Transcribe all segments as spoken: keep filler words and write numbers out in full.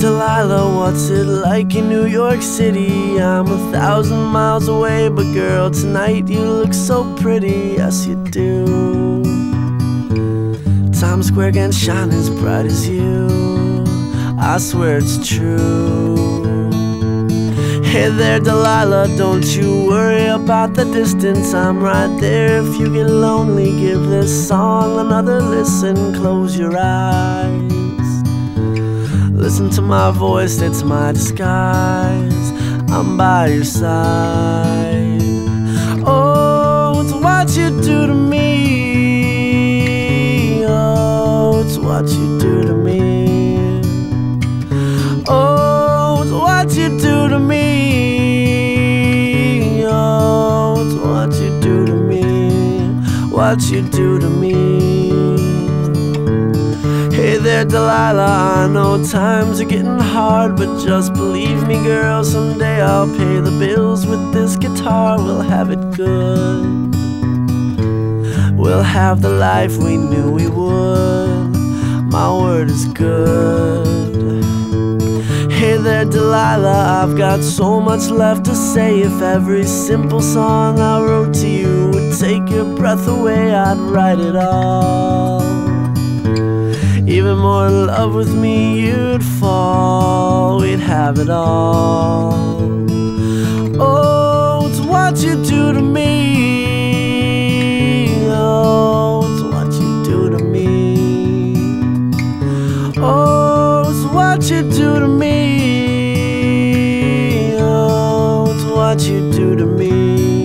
Delilah, what's it like in New York City? I'm a thousand miles away, but girl, tonight you look so pretty, yes you do. Times Square can't shine as bright as you, I swear it's true. Hey there Delilah, don't you worry about the distance, I'm right there. If you get lonely, give this song another listen. Close your eyes, listen to my voice, it's my disguise, I'm by your side. Oh, it's what you do to me, oh, it's what you do to me. Oh, it's what you do to me, oh, it's what you do to me, what you do to me. Hey there Delilah, I know times are getting hard, but just believe me girl, someday I'll pay the bills with this guitar. We'll have it good, we'll have the life we knew we would, my word is good. Hey there Delilah, I've got so much left to say. If every simple song I wrote to you would take your breath away, I'd write it all. Even more in love with me you'd fall, we'd have it all. Oh, it's what you do to me, oh, it's what you do to me. Oh, it's what you do to me, oh, it's what you do to me.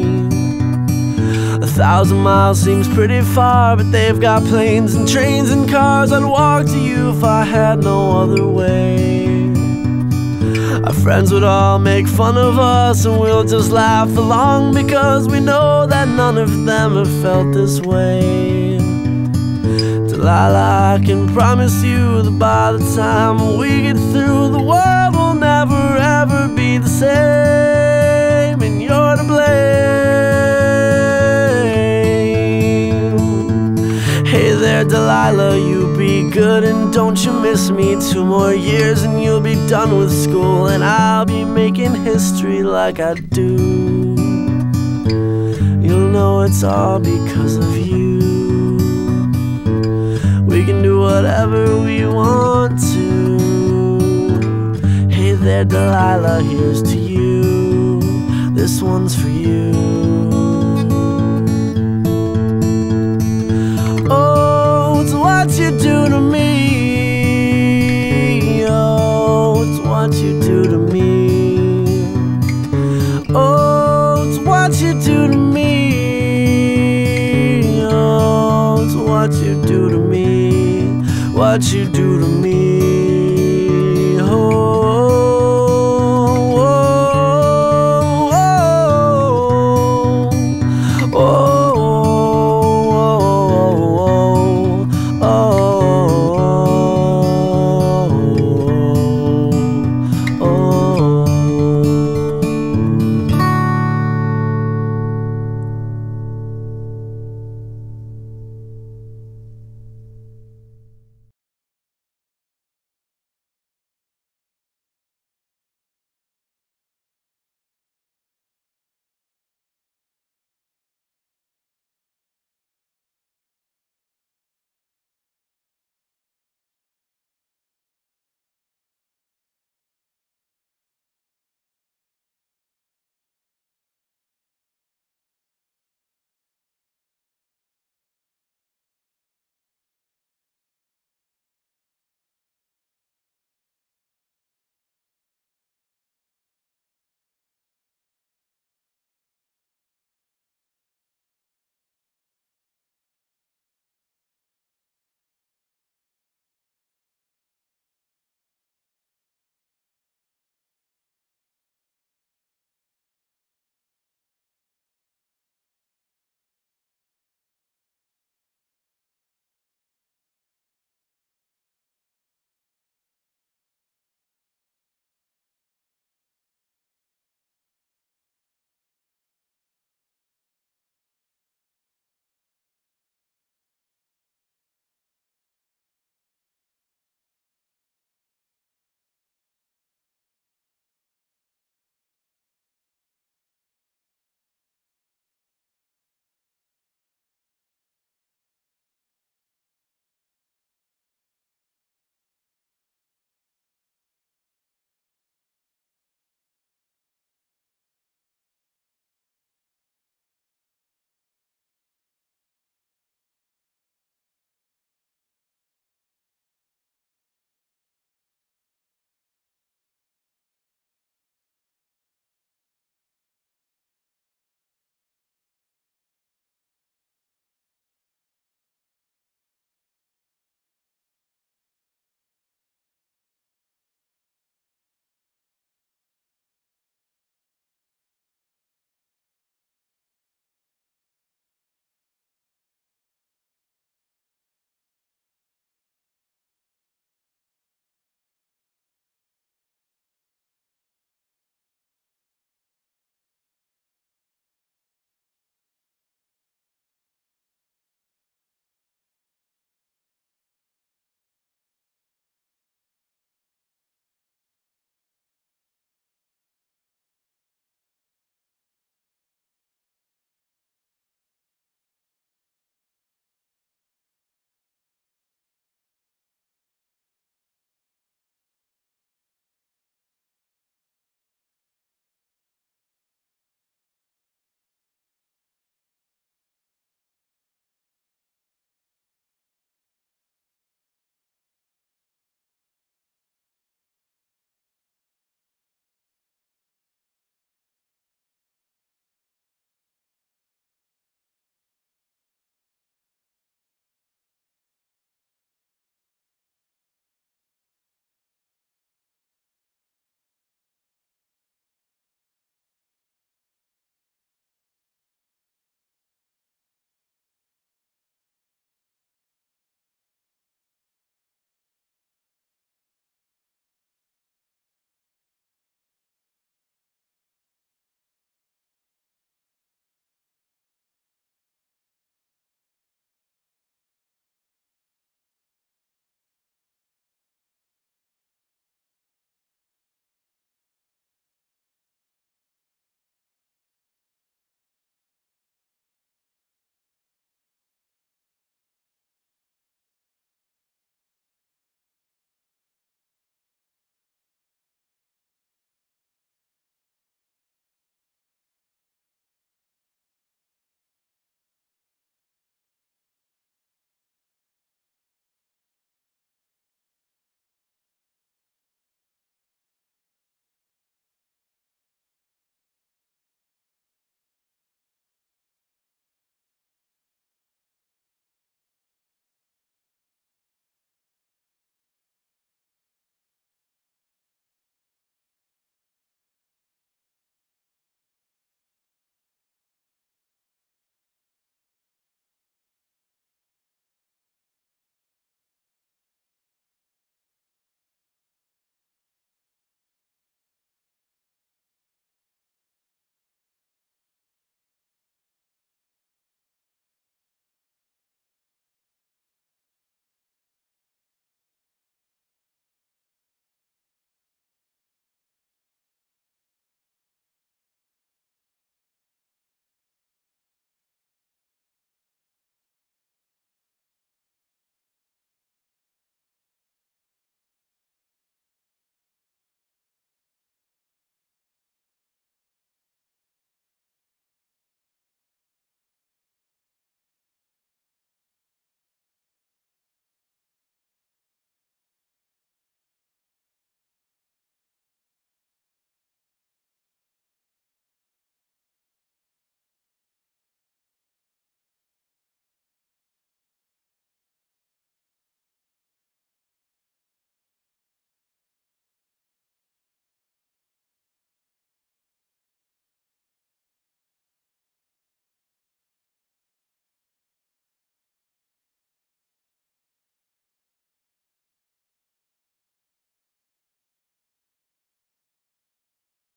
A thousand miles seems pretty far, but they've got planes and trains and cars. I'd walk to you if I had no other way. Our friends would all make fun of us, and we'll just laugh along, because we know that none of them have felt this way. Delilah, I can promise you that by the time we get through, the world will never ever be the same, and you're to blame. Hey there Delilah, you be good and don't you miss me. Two more years and you'll be done with school, and I'll be making history like I do. You'll know it's all because of you. We can do whatever we want to. Hey there Delilah, here's to you, this one's for you. Oh, it's what you do to me, oh, it's what you do to me. Oh, it's what you do to me, oh, it's what you do to me, what you do to me.